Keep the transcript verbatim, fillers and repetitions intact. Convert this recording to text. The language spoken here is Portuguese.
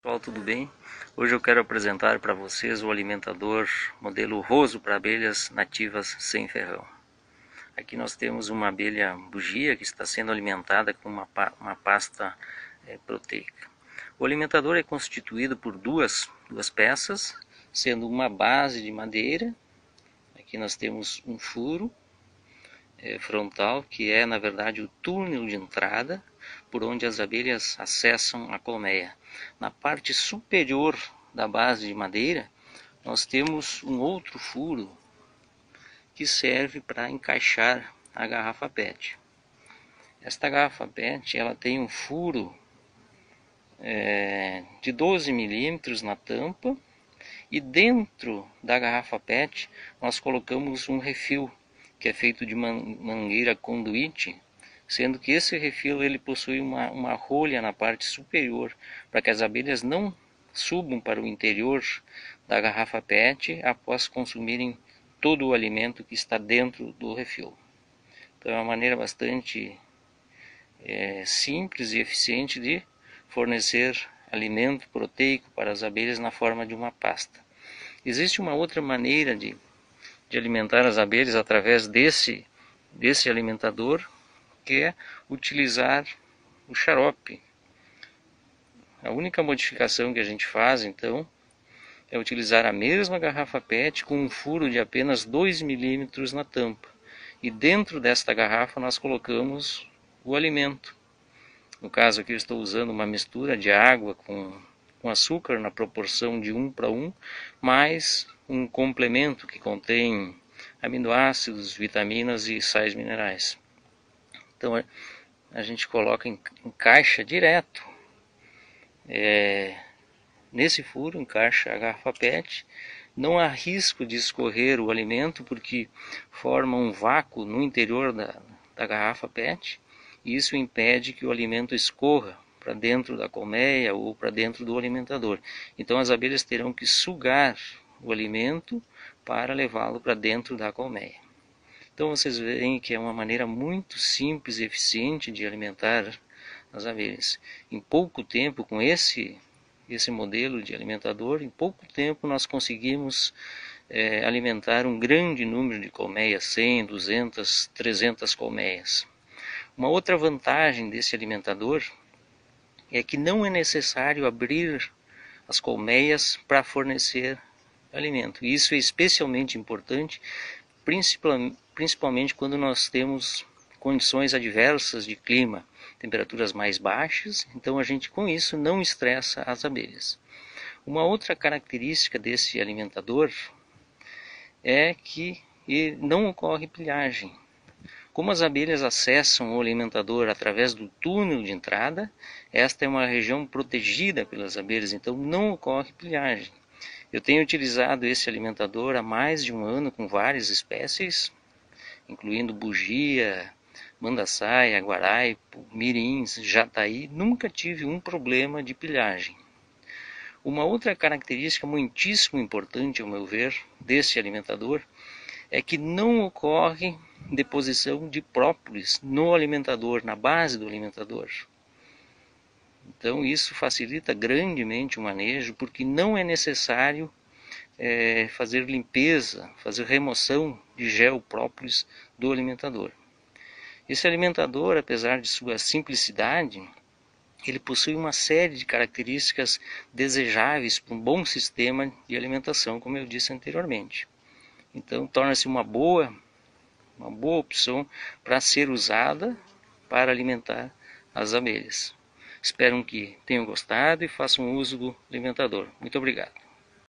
Pessoal, tudo bem? Hoje eu quero apresentar para vocês o alimentador modelo Roso para abelhas nativas sem ferrão. Aqui nós temos uma abelha bugia que está sendo alimentada com uma, uma pasta é, proteica. O alimentador é constituído por duas, duas peças, sendo uma base de madeira. Aqui nós temos um furo é, frontal, que é na verdade o túnel de entrada por onde as abelhas acessam a colmeia. Na parte superior da base de madeira, nós temos um outro furo que serve para encaixar a garrafa P E T. Esta garrafa P E T ela tem um furo é, de doze milímetros na tampa, e dentro da garrafa P E T nós colocamos um refil que é feito de mangueira conduíte, sendo que esse refil ele possui uma, uma rolha na parte superior para que as abelhas não subam para o interior da garrafa P E T após consumirem todo o alimento que está dentro do refil. Então é uma maneira bastante é, simples e eficiente de fornecer alimento proteico para as abelhas na forma de uma pasta. Existe uma outra maneira de, de alimentar as abelhas através desse, desse alimentador, que é utilizar o xarope. A única modificação que a gente faz então é utilizar a mesma garrafa P E T com um furo de apenas dois milímetros na tampa, e dentro desta garrafa nós colocamos o alimento. No caso aqui eu estou usando uma mistura de água com, com açúcar na proporção de um para um, mais um complemento que contém aminoácidos, vitaminas e sais minerais. Então a gente coloca em, em caixa direto, é, nesse furo encaixa a garrafa P E T, não há risco de escorrer o alimento porque forma um vácuo no interior da, da garrafa P E T, e isso impede que o alimento escorra para dentro da colmeia ou para dentro do alimentador. Então as abelhas terão que sugar o alimento para levá-lo para dentro da colmeia. Então vocês veem que é uma maneira muito simples e eficiente de alimentar as abelhas. Em pouco tempo, com esse, esse modelo de alimentador, em pouco tempo nós conseguimos é, alimentar um grande número de colmeias, cem, duzentas, trezentas colmeias. Uma outra vantagem desse alimentador é que não é necessário abrir as colmeias para fornecer alimento. E isso é especialmente importante, principalmente principalmente quando nós temos condições adversas de clima, temperaturas mais baixas, então a gente com isso não estressa as abelhas. Uma outra característica desse alimentador é que não ocorre pilhagem. Como as abelhas acessam o alimentador através do túnel de entrada, esta é uma região protegida pelas abelhas, então não ocorre pilhagem. Eu tenho utilizado esse alimentador há mais de um ano com várias espécies, incluindo bugia, mandaçaia, guaraipo, mirins, jataí. Nunca tive um problema de pilhagem. Uma outra característica muitíssimo importante, ao meu ver, desse alimentador é que não ocorre deposição de própolis no alimentador, na base do alimentador. Então isso facilita grandemente o manejo, porque não é necessário É, fazer limpeza, fazer remoção de gel própolis do alimentador. Esse alimentador, apesar de sua simplicidade, ele possui uma série de características desejáveis para um bom sistema de alimentação, como eu disse anteriormente. Então torna-se uma boa, uma boa opção para ser usada para alimentar as abelhas. Espero que tenham gostado e façam uso do alimentador. Muito obrigado.